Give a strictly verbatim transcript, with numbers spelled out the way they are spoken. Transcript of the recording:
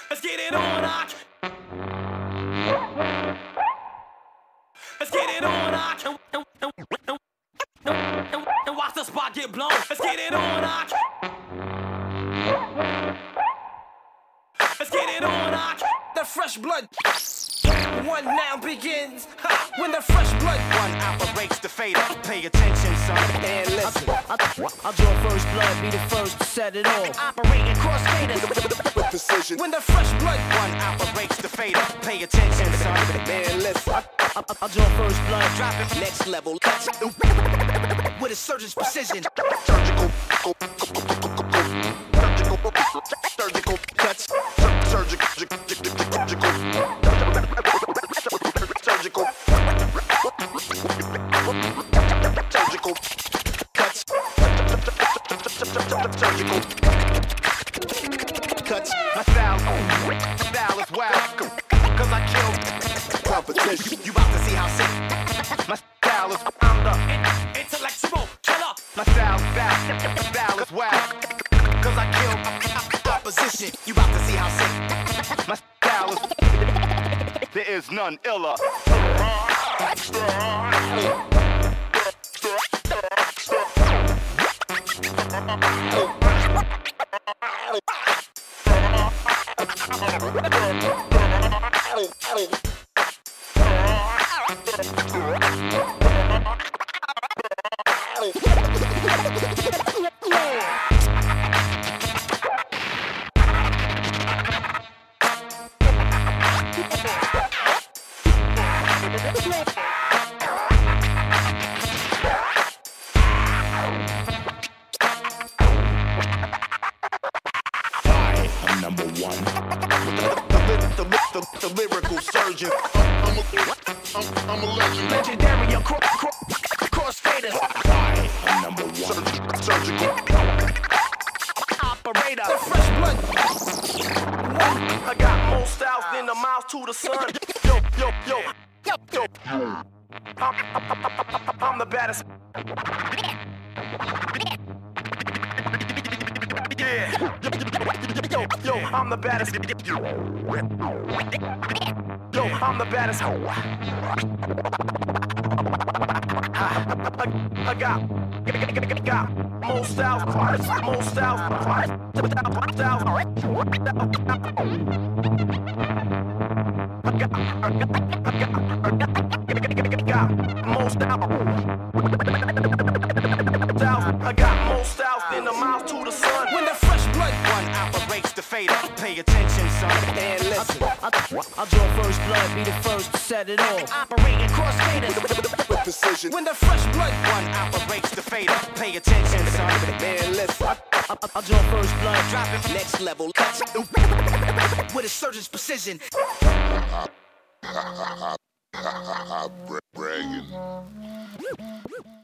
Let's get it on, Rock. Let's get it on, Rock. And, and, and, and, and watch the spot get blown. Let's get it on, Rock. Let's get it on, Rock. The fresh blood one now begins. Ha! When the fresh blood one operates the fader. Pay attention, son. And listen, I, I, I'll draw first blood, be the first to set it off. operating cross faders with precision. when the fresh blood One operates the fader. Pay attention, son. man listen. I, I, I'll draw first blood, drop Drop it next level cuts with a surgeon's precision. Surgical, surgical cuts, surgical, surgical, surgical, surgical cuts, surgical cuts. My style, style is wild. Cause I killed Competition. you about to see how sick. My style is I'm the Intellectual killer. My style, style, style is wild. Cause I killed Opposition. you about to see how sick. My style is there is none iller. Number one, the, the, the, the, the lyrical surgeon. I'm a, I'm, I'm a legend. Legendary across, cross faders. I am number one, surgical Operator. The fresh blood. I got more styles than the mouth to the sun. Yo, yo, yo, yo, yo. I'm, I'm, I'm the baddest. Yeah. Yo, yo, I'm the baddest. Yo, I'm the baddest. I, I got, got more styles, more styles, styles. I got, I got more styles. I got more styles than the mouth to the sun. When the fresh blood One operates the fader. Pay attention, son. and listen. I, I, I'll draw first blood, be the first to set it off. Operating cross faders with precision. when the fresh blood One operates the fader. Pay attention, son. man listen. I, I, I'll draw first blood, drop Drop it next level cuts with a surgeon's precision. Braggin.